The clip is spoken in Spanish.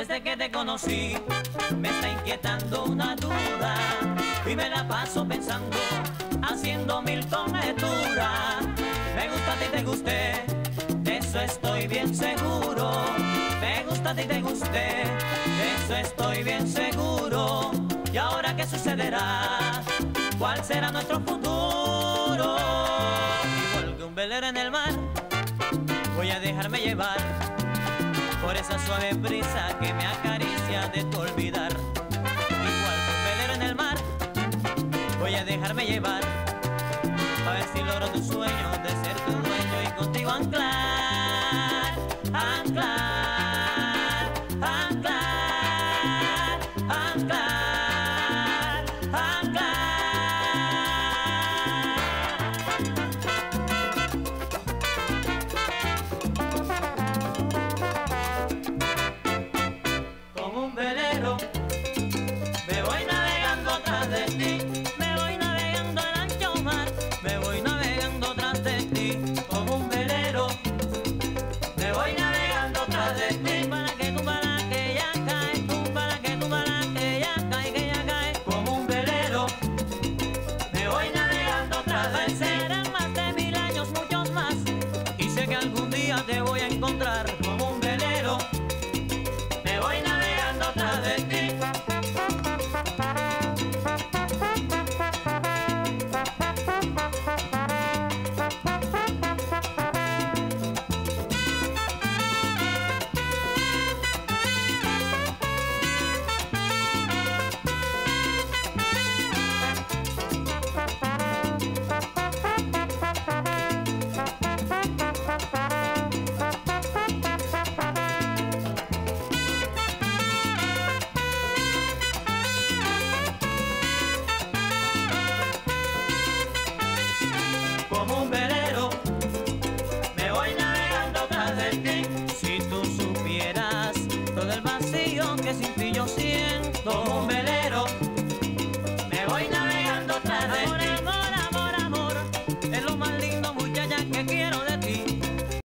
Desde que te conocí me está inquietando una duda y me la paso pensando, haciendo mil conjeturas. Me gusta a ti, te gusté, de eso estoy bien seguro. Me gusta a ti, te gusté, de eso estoy bien seguro. ¿Y ahora qué sucederá? ¿Cuál será nuestro futuro? Igual que un velero en el mar, voy a dejarme llevar por esa suave brisa que me acaricia de tu olvidar. Igual que un velero en el mar, voy a dejarme llevar a ver si logro tu sueño de ser tu dueño y contigo anclar, anclar, anclar, anclar, anclar. Como un velero me voy navegando tras de ti, me voy navegando el ancho mar, me voy navegando tras de ti. Como un velero me voy navegando tras de ti.